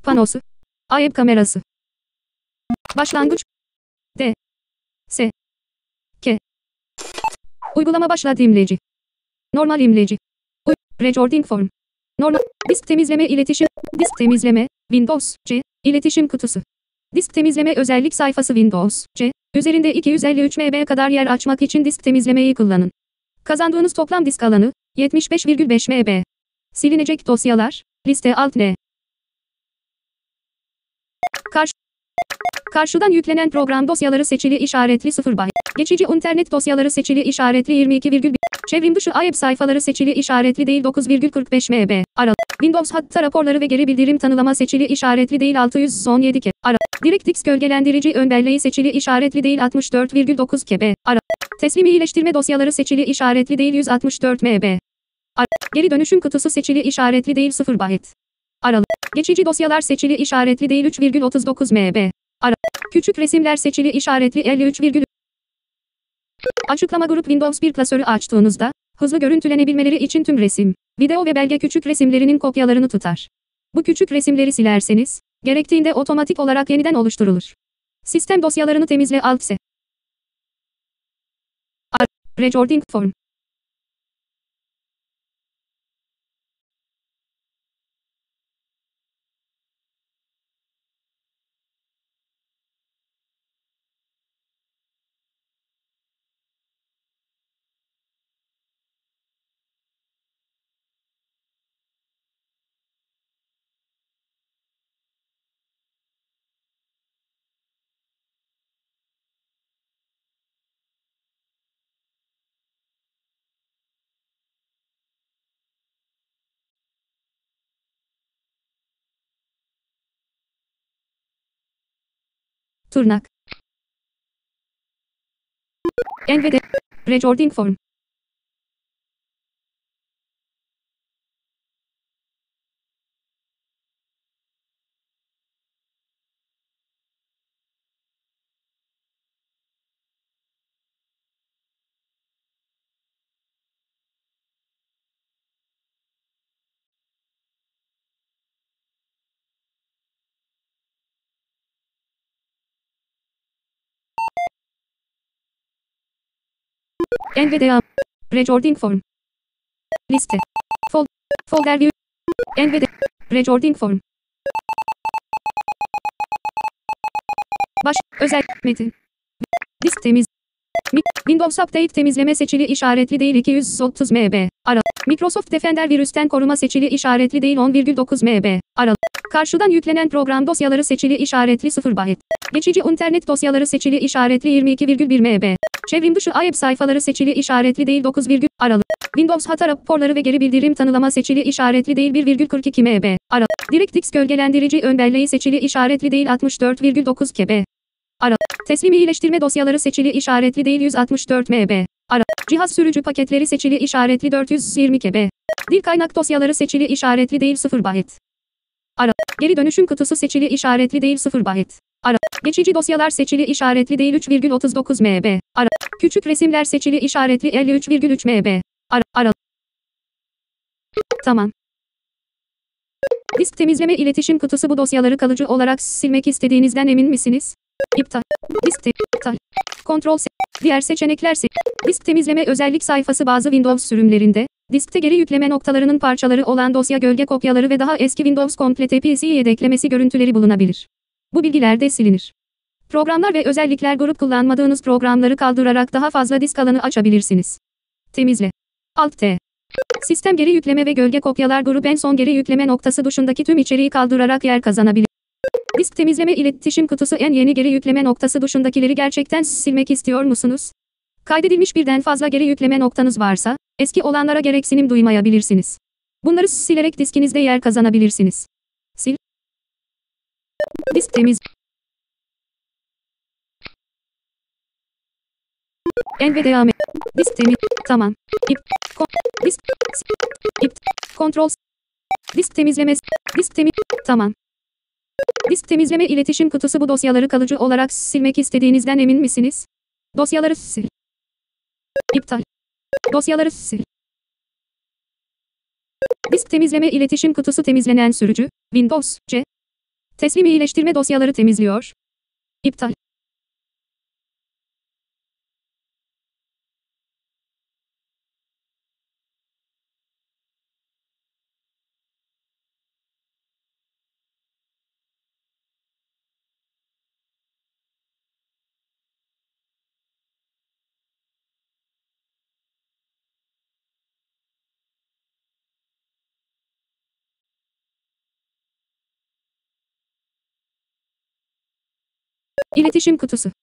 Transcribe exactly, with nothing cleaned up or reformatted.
panosu, web kamerası, başlangıç, D, S, K, uygulama başlat imleci, normal imleci, Uy recording form, normal, disk temizleme iletişim, disk temizleme, Windows, C, iletişim kutusu, disk temizleme özellik sayfası Windows, C, üzerinde iki yüz elli üç megabayt kadar yer açmak için disk temizlemeyi kullanın. Kazandığınız toplam disk alanı, yetmiş beş virgül beş megabayt. Silinecek dosyalar, liste alt N. Karşı Karşıdan yüklenen program dosyaları seçili işaretli sıfır byte. Geçici internet dosyaları seçili işaretli yirmi iki virgül bir. Çevrim dışı web sayfaları seçili işaretli değil dokuz virgül kırk beş megabayt. Aralık. Windows hatta raporları ve geri bildirim tanımlama seçili işaretli değil altı yüz on yedi kilobayt. Aralık. DirectX gölgelendirici ön belleği seçili işaretli değil altmış dört virgül dokuz kilobayt. Aralık. Teslim iyileştirme dosyaları seçili işaretli değil yüz altmış dört megabayt. Aralık. Geri dönüşüm kutusu seçili işaretli değil sıfır byte. Aralık. Geçici dosyalar seçili işaretli değil üç virgül otuz dokuz megabayt. Aralık. Küçük resimler seçili işaretli elli üç virgül. Açıklama grup Windows bir klasörü açtığınızda, hızlı görüntülenebilmeleri için tüm resim, video ve belge küçük resimlerinin kopyalarını tutar. Bu küçük resimleri silerseniz, gerektiğinde otomatik olarak yeniden oluşturulur. Sistem dosyalarını temizle alt S. Recording form. Tırnak. N V D. Recording form. N V D A. Recording form. Liste. Fol folder view. N V D. Recording form. Baş. Özel. Metin. Disk temiz. Windows Update temizleme seçili işaretli değil iki yüz otuz megabayt. Aralık. Microsoft Defender virüsten koruma seçili işaretli değil on virgül dokuz megabayt. Aralık. Karşıdan yüklenen program dosyaları seçili işaretli sıfır byte. Geçici internet dosyaları seçili işaretli yirmi iki virgül bir megabayt. Çevrim dışı web sayfaları seçili işaretli değil dokuz virgül. Aralık. Windows hata raporları ve geri bildirim tanımlama seçili işaretli değil bir virgül kırk iki megabayt. Aralık. DirectX gölgelendirici ön belleği seçili işaretli değil altmış dört virgül dokuz kilobayt. Aralık. Teslim iyileştirme dosyaları seçili işaretli değil yüz altmış dört megabayt. Aralık. Cihaz sürücü paketleri seçili işaretli dört yüz yirmi kilobayt. Dil kaynak dosyaları seçili işaretli değil sıfır byte. Aralık. Geri dönüşüm kutusu seçili işaretli değil sıfır byte. Aralık. Geçici dosyalar seçili işaretli değil üç virgül otuz dokuz megabayt. Aralık. Küçük resimler seçili işaretli elli üç virgül üç megabayt. Aralık. Aralık. Tamam. Disk temizleme iletişim kutusu bu dosyaları kalıcı olarak silmek istediğinizden emin misiniz? İptal. Disk te iptal. Kontrol se diğer seçenekler se disk temizleme özellik sayfası bazı Windows sürümlerinde, diskte geri yükleme noktalarının parçaları olan dosya gölge kopyaları ve daha eski Windows Complete P C yedeklemesi görüntüleri bulunabilir. Bu bilgiler de silinir. Programlar ve özellikler grup kullanmadığınız programları kaldırarak daha fazla disk alanı açabilirsiniz. Temizle. Alt T. Sistem geri yükleme ve gölge kopyalar grup en son geri yükleme noktası dışındaki tüm içeriği kaldırarak yer kazanabilir. Disk temizleme iletişim kutusu en yeni geri yükleme noktası dışındakileri gerçekten silmek istiyor musunuz? Kaydedilmiş birden fazla geri yükleme noktanız varsa, eski olanlara gereksinim duymayabilirsiniz. Bunları silerek diskinizde yer kazanabilirsiniz. Sil. Disk temiz. N V D A. Disk temiz. Tamam. İp. Kon disk. İp. Kontrol. Disk temizleme. Disk temiz. Tamam. Disk temizleme iletişim kutusu bu dosyaları kalıcı olarak silmek istediğinizden emin misiniz? Dosyaları sil. İptal. Dosyaları sil. Disk temizleme iletişim kutusu temizlenen sürücü, Windows, C. Teslim iyileştirme dosyaları temizliyor. İptal. İletişim kutusu.